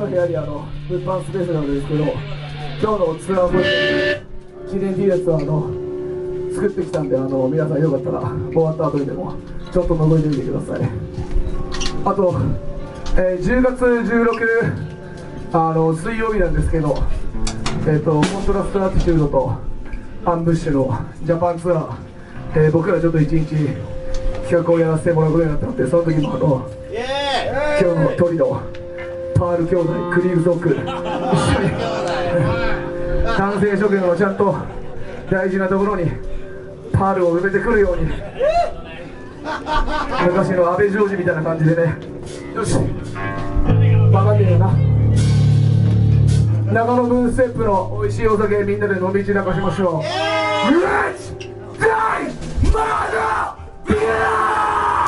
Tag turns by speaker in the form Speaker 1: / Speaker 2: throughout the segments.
Speaker 1: 部屋に物販スペースなんですけど、今日のツアーボイ記念 T シャツは作ってきたんで、皆さんよかったら終わった後にでもちょっと覗いてみてください。あと、10月16水曜日なんですけど、コントラストアティチュードとアンブッシュのジャパンツアー、僕らちょっと一日企画をやらせてもらうことになったので、その時も今日のトリノパール兄弟クリーグゾック一緒に男性諸君をちゃんと大事なところにパールを埋めてくるように、昔の阿部ジョージみたいな感じでね。よし、分かんねえよな。長野ブーステップの美味しいお酒みんなで飲み散らかしましょう。レッツダイマダビア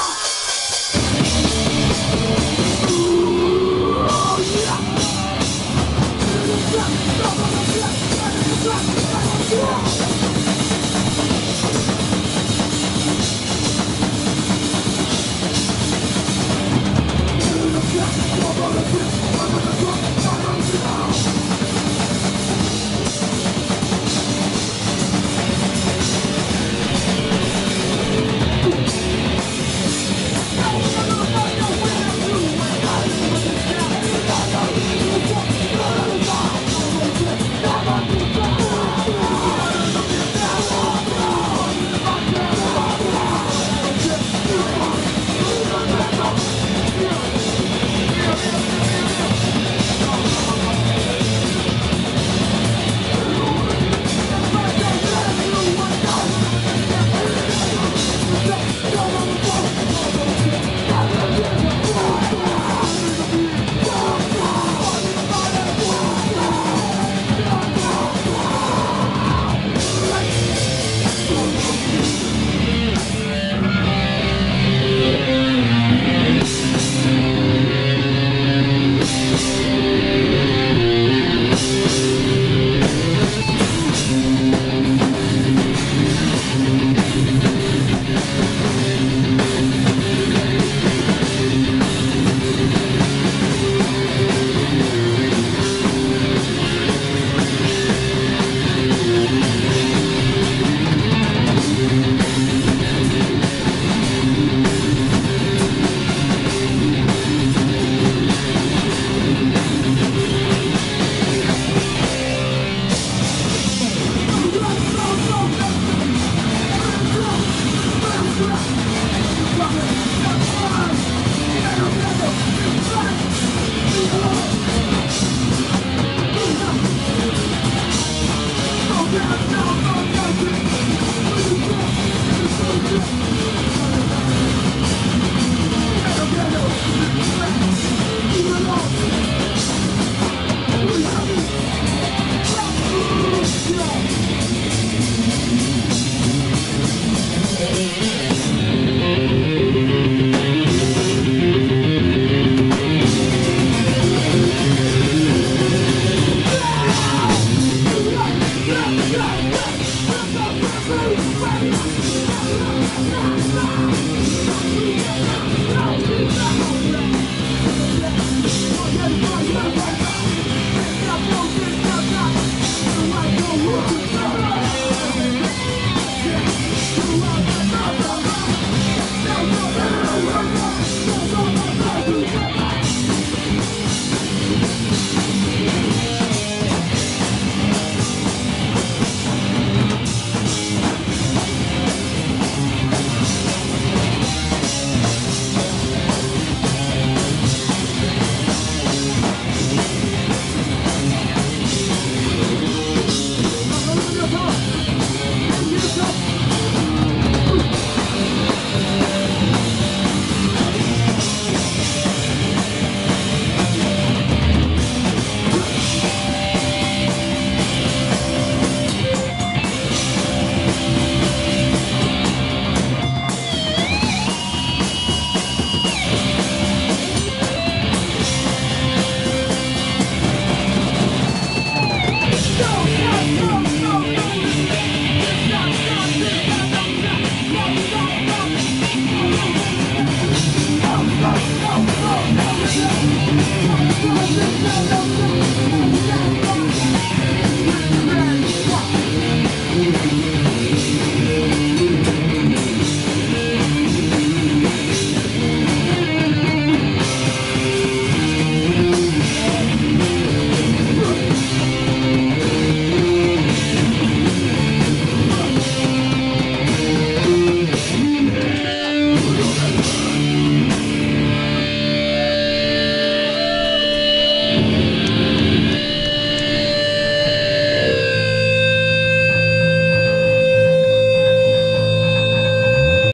Speaker 2: Yeah.